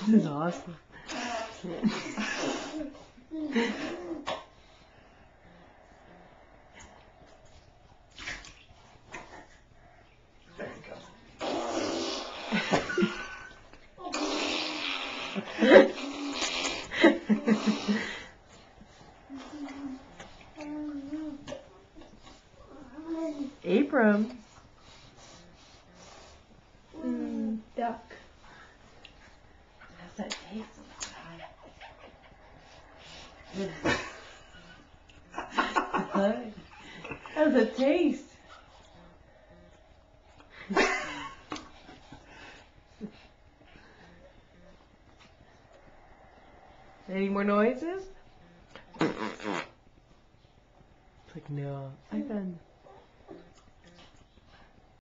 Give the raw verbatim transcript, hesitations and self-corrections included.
is awesome. There you go. Abram. Mm, duck. How's that taste? How's it taste? Any more noises? It's like, no, I've done.